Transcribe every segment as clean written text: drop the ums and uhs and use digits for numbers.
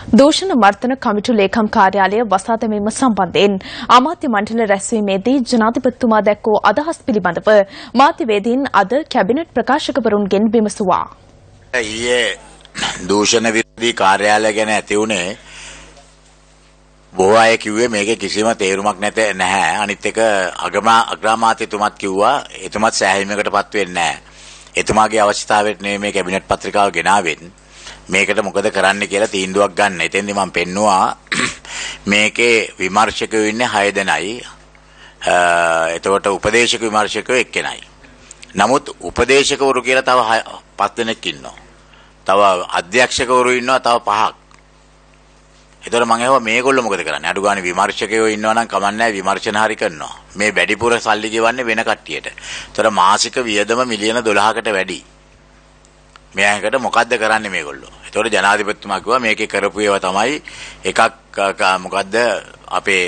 දූෂණ මර්දන කමිටු ලේකම් කාර්යාලය වසා දැමීම සම්බන්ධයෙන් අමාත්‍ය මණ්ඩල රැස්වීමේදී ජනාධිපතිතුමා දැක්වූ අදහස් පිළිබඳව මාධ්‍යවේදීන් අද කැබිනට් ප්‍රකාශකවරුන්ගෙන් විමසුවා. ඊයේ දූෂණ විරෝධී කාර්යාලය ගැන ඇති වුණේ බොහෝ අය කිව්වේ මේකේ කිසිම තේරුමක් නැහැ. අනිත් එක අග්‍රාමාත්‍යතුමත් කිව්වා එතුමත් සෑහීමකටපත් වෙන්නේ නැහැ. එතුමාගේ අවශ්‍යතාවයට නෙමෙයි මේ කැබිනට් පත්‍රිකාව ගෙනාවෙන්නේ. මේකට මොකද කරන්න කියලා තීන්දුවක් ගන්න. එතෙන්දි මම පෙන්නුවා මේකේ විමර්ශකයෝ ඉන්නේ 6 දෙනයි. එතකොට උපදේශක විමර්ශකයෝ එක්කෙනයි. නමුත් උපදේශකවරු කියලා තව 5 දෙනෙක් ඉන්නවා. තව අධ්‍යක්ෂකවරු ඉන්නවා තව 5ක්. එතකොට මම අහුවා මේගොල්ලෝ මොකද කරන්නේ? අඩු ගානේ විමර්ශකයෝ ඉන්නවා නම් කමන්නේ විමර්ශන හරි කරනවා. මේ වැඩිපුර සල්ලි ගෙවන්නේ වෙන කට්ටියට. එතකොට මාසික වියදම මිලියන 12කට වැඩි. මෙයාකට මොකද්ද කරන්නේ මේගොල්ලෝ? ඒතකොට ජනාධිපතිතුමා කිව්වා මේකේ කරපු ඒවා තමයි එකක් මොකද්ද අපේ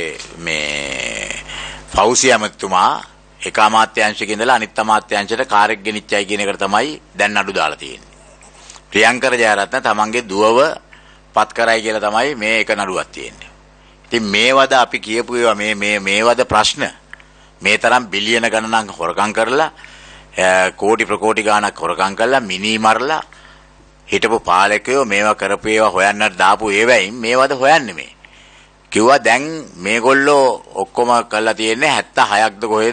මේ ෆෞසි ඇමතුමා එක අමාත්‍යාංශයක ඉඳලා අනිත් අමාත්‍යාංශයට කාර්යයක් ගෙනිච්චයි කියන එකට තමයි දැන් අඩු දාලා තියෙන්නේ. ප්‍රියංකර ජයරත්න තමන්ගේ දුවව පත් කරයි කියලා තමයි මේ එක නඩුවක් තියෙන්නේ. ඉතින් මේවද අපි කියපු ඒවා මේවද ප්‍රශ්න මේ තරම් බිලියන ගණනක් හොරකම් කරලා කෝටි ප්‍රකෝටි ගාණක් හොරකම් කරලා මිනි මරලා හිටපු පාලකයෝ මේවා කරපු ඒවා හොයන්නට දාපු ඒවයින් මේවද හොයන්නේ මේ කිව්වා දැන් මේගොල්ලෝ ඔක්කොම කරලා තියෙන්නේ 76ක්ද කොහෙද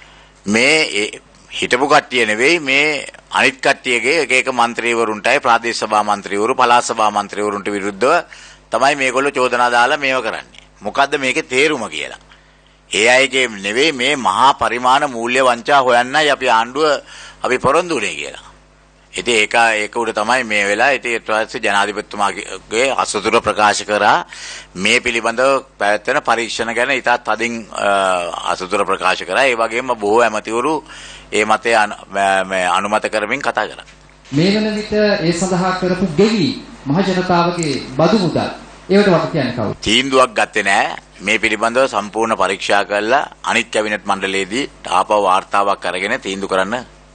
මේ හිටපු කට්ටිය නෙවෙයි මේ අනිත් කට්ටියගේ එක එක മന്ത്രിවරුන්ටයි ප්‍රාදේශ සභා മന്ത്രിවරු පළාත් සභා മന്ത്രിවරුන්ට විරුද්ධව තමයි මේගොල්ලෝ චෝදනා දාලා මේව කරන්නේ. මොකද්ද මේකේ තේරුම කියලා. ඒ අයගේ නෙවෙයි මේ මහා පරිමාණ මූල්‍ය වංචා හොයන්නයි අපි ආණ්ඩුව අපි පොරොන්දු වෙන්නේ කියලා. ඉතින් ඒක උඩ තමයි මේ වෙලාව ඉතින් ඊට පස්සේ ජනාධිපතිතුමාගේ අසතුට ප්‍රකාශ කරා මේ පිළිබඳව පැවැත්වෙන පරීක්ෂණ ගැන ඉතා තදින් අසතුට ප්‍රකාශ කරා. ඒ වගේම බොහෝ ඇමතිවරු ඒ මතය අනුමත කරමින් කතා කරා. මේ වෙන විට ඒ සඳහා කරපු ගෙවි මහ ජනතාවගේ බදු මුදල් ඒවට වට කියන්නේ කවුද? තීන්දුවක් ගත්තේ නැහැ. මේ පිළිබඳව සම්පූර්ණ පරීක්ෂා කරලා අනිත් කැබිනට් මණ්ඩලයේදී ආපහු වාර්තාවක් අරගෙන තීන්දුව කරන්න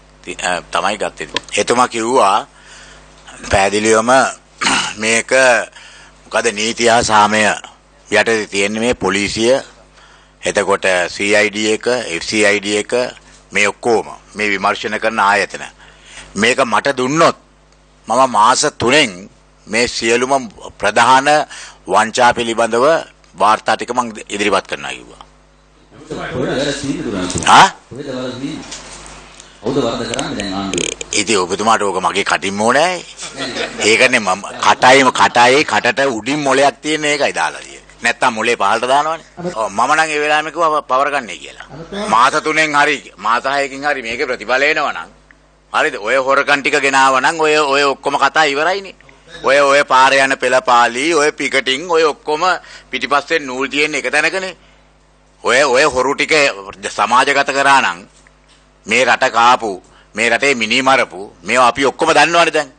තමයි ගත්තේ. එතුමා කිව්වා පැහැදිලිවම මේක මොකද නීතිය හා සාමය යටතේ තියෙන්නේ මේ පොලිසිය එතකොට CID එක FCID එක මේ ඔක්කොම මේ විමර්ශන කරන ආයතන මේක මට දුන්නොත් මම මාස 3න් මේ සියලුම ප්‍රධාන වංචා පිළිබඳව වාර්තා ටික මම ඉදිරිපත් කරනවා කිව්වා. හවුද වරද කරන්නේ දැන් ආණ්ඩුව? ඉතින් ඔබතුමාට ඕක මගේ කටින් ඕනේ. ඒකනේ මම කටට උඩින් මොලයක් තියෙන එකයි දාලා තියෙන්නේ. නැත්තම් මොලේ පහළට දානවනේ. ඔව් මම නම් ඒ වෙලාවෙම කිව්වා පවර ගන්නයි කියලා. මාස 3න් හරි මාස 6කින් හරි මේකේ ප්‍රතිඵල එනවා නම් හරිද? ඔය හොරකම් ටික ගෙනාවා නම් ඔය ඔක්කොම කතා ඉවරයිනේ. ඔය පාරේ යන පෙළපාලි ඔය පිකටින් ඔය ඔක්කොම පිටිපස්සෙන් නූල් තියෙන එක තැනකනේ. ඔය හොරු ටික සමාජගත කරා නම් මේ රට කාපු මේ රටේ මිනි මරපු මේවා අපි ඔක්කොම දන්නවනේ දැන්.